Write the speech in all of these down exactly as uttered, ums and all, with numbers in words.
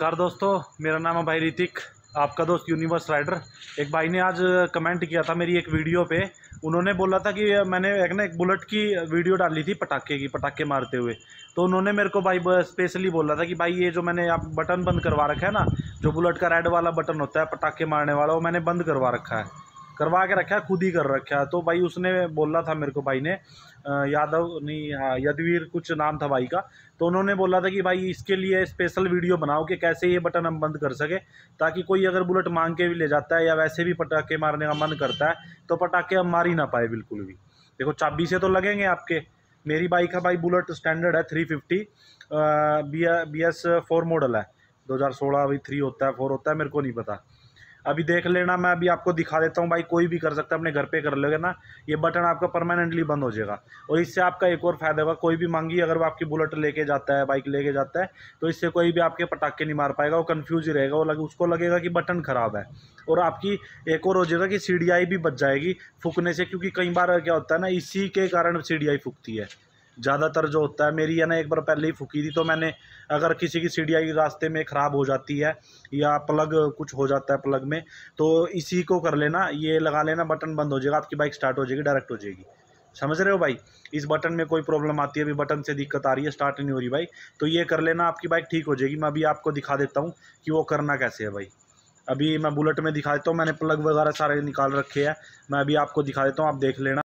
नमस्कार दोस्तों, मेरा नाम है भाई ऋतिक, आपका दोस्त यूनिवर्स राइडर। एक भाई ने आज कमेंट किया था मेरी एक वीडियो पे। उन्होंने बोला था कि मैंने एक ना एक बुलेट की वीडियो डाली थी, पटाखे की, पटाखे मारते हुए। तो उन्होंने मेरे को भाई स्पेशली बोला था कि भाई ये जो मैंने आप बटन बंद करवा रखा है ना, जो बुलेट का रेड वाला बटन होता है पटाखे मारने वाला, वो मैंने बंद करवा रखा है, करवा के रखा है, खुद ही कर रखा है। तो भाई उसने बोला था मेरे को, भाई ने यादव नहीं, हाँ यदवीर कुछ नाम था भाई का। तो उन्होंने बोला था कि भाई इसके लिए स्पेशल वीडियो बनाओ कि कैसे ये बटन हम बंद कर सके, ताकि कोई अगर बुलेट मांग के भी ले जाता है या वैसे भी पटाखे मारने का मन करता है तो पटाखे हम मार ही ना पाए बिल्कुल भी। देखो चाबी से तो लगेंगे आपके। मेरी बाइक का भाई बुलेट स्टैंडर्ड है three fifty, B S four model है, दो हज़ार सोलह अभी थ्री होता है फोर होता है, मेरे को नहीं पता। अभी देख लेना, मैं अभी आपको दिखा देता हूँ। भाई कोई भी कर सकता है, अपने घर पे कर लोगे ना, ये बटन आपका परमानेंटली बंद हो जाएगा। और इससे आपका एक और फ़ायदा होगा, कोई भी मांगी अगर वो आपकी बुलेट लेके जाता है, बाइक लेके जाता है, तो इससे कोई भी आपके पटाखे नहीं मार पाएगा, वो कंफ्यूज ही रहेगा। वो लगे, उसको लगेगा कि बटन ख़राब है। और आपकी एक और हो जाएगा कि सी डी आई भी बच जाएगी फूकने से, क्योंकि कई बार क्या होता है ना, इसी के कारण सी डी आई फूकती है ज़्यादातर जो होता है। मेरी है ना एक बार पहले ही फूकी थी, तो मैंने अगर किसी की सी डी आई रास्ते में ख़राब हो जाती है या प्लग कुछ हो जाता है प्लग में, तो इसी को कर लेना, ये लगा लेना, बटन बंद हो जाएगा, आपकी बाइक स्टार्ट हो जाएगी, डायरेक्ट हो जाएगी। समझ रहे हो भाई? इस बटन में कोई प्रॉब्लम आती है, अभी बटन से दिक्कत आ रही है, स्टार्ट नहीं हो रही भाई, तो ये कर लेना, आपकी बाइक ठीक हो जाएगी। मैं अभी आपको दिखा देता हूँ कि वो करना कैसे है भाई। अभी मैं बुलेट में दिखा देता हूँ, मैंने प्लग वगैरह सारे निकाल रखे हैं, मैं अभी आपको दिखा देता हूँ, आप देख लेना।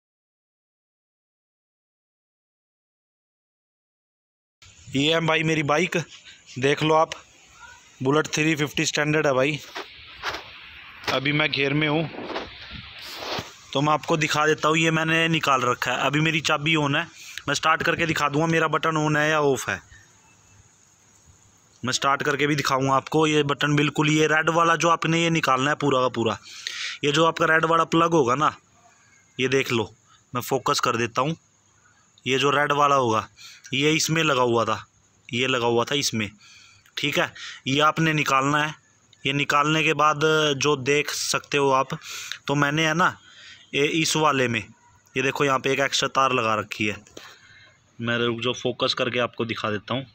ये है भाई मेरी बाइक, देख लो आप, बुलेट थ्री फिफ्टी स्टैंडर्ड है भाई। अभी मैं घेर में हूँ तो मैं आपको दिखा देता हूँ, ये मैंने निकाल रखा है। अभी मेरी चाबी ऑन है, मैं स्टार्ट करके दिखा दूँगा मेरा बटन ऑन है या ऑफ़ है। मैं स्टार्ट करके भी दिखाऊंगा आपको। ये बटन बिल्कुल, ये रेड वाला जो आपने ये निकालना है पूरा का पूरा, ये जो आपका रेड वाला प्लग होगा ना, ये देख लो, मैं फोकस कर देता हूँ। ये जो रेड वाला होगा ये इसमें लगा हुआ था, ये लगा हुआ था इसमें, ठीक है। ये आपने निकालना है। ये निकालने के बाद जो देख सकते हो आप, तो मैंने है ना ये इस वाले में, ये देखो यहाँ पे एक एक्स्ट्रा तार लगा रखी है। मैं जो फोकस करके आपको दिखा देता हूँ,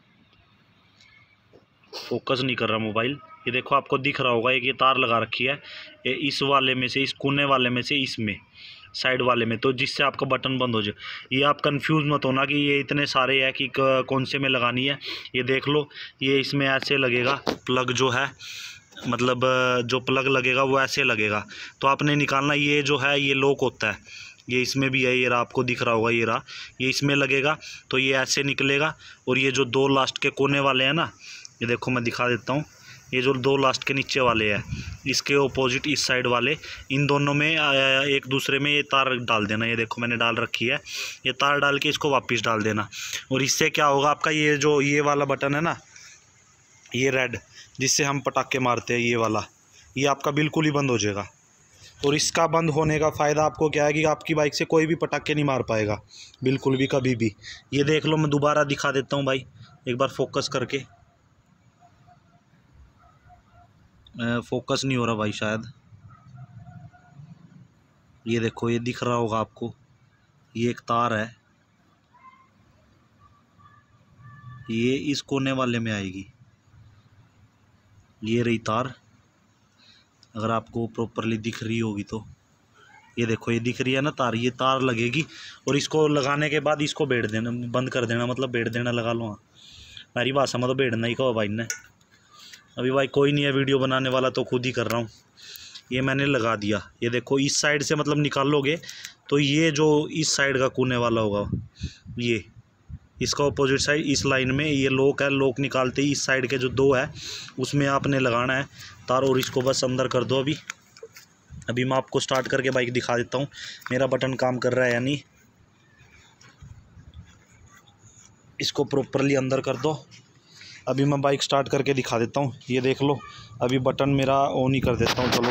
फोकस नहीं कर रहा मोबाइल, ये देखो आपको दिख रहा होगा, एक ये तार लगा रखी है, ये इस वाले में से, इस कोने वाले में से इसमें साइड वाले में, तो जिससे आपका बटन बंद हो जाए। ये आप कंफ्यूज मत होना कि ये इतने सारे हैं कि कौन से में लगानी है। ये देख लो, ये इसमें ऐसे लगेगा प्लग जो है, मतलब जो प्लग लगेगा वो ऐसे लगेगा, तो आपने निकालना। ये जो है ये लॉक होता है, ये इसमें भी है, ये रहा, आपको दिख रहा होगा, ये रहा, ये इसमें लगेगा तो ये ऐसे निकलेगा। और ये जो दो लास्ट के कोने वाले हैं ना, ये देखो मैं दिखा देता हूँ, ये जो दो लास्ट के नीचे वाले हैं, इसके ऑपोजिट इस साइड वाले, इन दोनों में एक दूसरे में ये तार डाल देना। ये देखो मैंने डाल रखी है, ये तार डाल के इसको वापस डाल देना। और इससे क्या होगा, आपका ये जो ये वाला बटन है ना, ये रेड जिससे हम पटाखे मारते हैं, ये वाला, ये आपका बिल्कुल ही बंद हो जाएगा। और इसका बंद होने का फ़ायदा आपको क्या है कि आपकी बाइक से कोई भी पटाखे नहीं मार पाएगा बिल्कुल भी, कभी भी। ये देख लो, मैं दोबारा दिखा देता हूँ भाई, एक बार फोकस करके। फोकस नहीं हो रहा भाई शायद, ये देखो, ये दिख रहा होगा आपको, ये एक तार है, ये इस कोने वाले में आएगी, ये रही तार, अगर आपको प्रॉपरली दिख रही होगी तो। ये देखो, ये दिख रही है ना तार, ये तार लगेगी। और इसको लगाने के बाद इसको बेड़ देना, बंद कर देना, मतलब बेड़ देना लगा लो। हाँ, मेरी भाषा में तो बेड़ना ही कहो भाई ने। अभी भाई कोई नहीं है वीडियो बनाने वाला, तो खुद ही कर रहा हूँ। ये मैंने लगा दिया, ये देखो इस साइड से मतलब निकालोगे तो ये जो इस साइड का कोने वाला होगा, ये इसका ऑपोजिट साइड, इस लाइन में ये लॉक है, लॉक निकालते ही इस साइड के जो दो है उसमें आपने लगाना है तार, और इसको बस अंदर कर दो। अभी अभी मैं आपको स्टार्ट करके बाइक दिखा देता हूँ, मेरा बटन काम कर रहा है या नहीं। इसको प्रॉपरली अंदर कर दो। अभी मैं बाइक स्टार्ट करके दिखा देता हूँ, ये देख लो, अभी बटन मेरा ऑन ही कर देता हूँ। चलो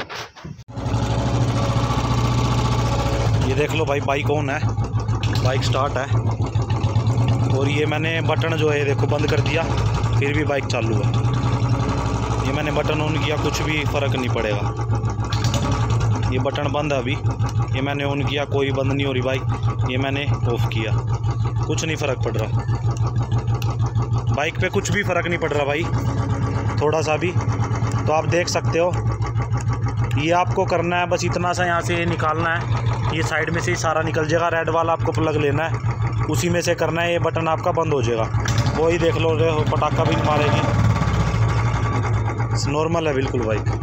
ये देख लो भाई, बाइक ऑन है, बाइक स्टार्ट है। और ये मैंने बटन जो है देखो बंद कर दिया, फिर भी बाइक चालू है। ये मैंने बटन ऑन किया, कुछ भी फ़र्क नहीं पड़ेगा। ये बटन बंद है अभी, ये मैंने ऑन किया, कोई बंद नहीं हो रही बाइक, ये मैंने ऑफ़ किया, कुछ नहीं फ़र्क पड़ रहा बाइक पे, कुछ भी फ़र्क नहीं पड़ रहा भाई। थोड़ा सा भी, तो आप देख सकते हो। ये आपको करना है बस इतना सा, यहाँ से ये निकालना है, ये साइड में से ही सारा निकल जाएगा। रेड वाला आपको प्लग लेना है, उसी में से करना है, ये बटन आपका बंद हो जाएगा। वही देख लो, रे पटाखा भी नहीं मारेगी, नॉर्मल है बिल्कुल बाइक।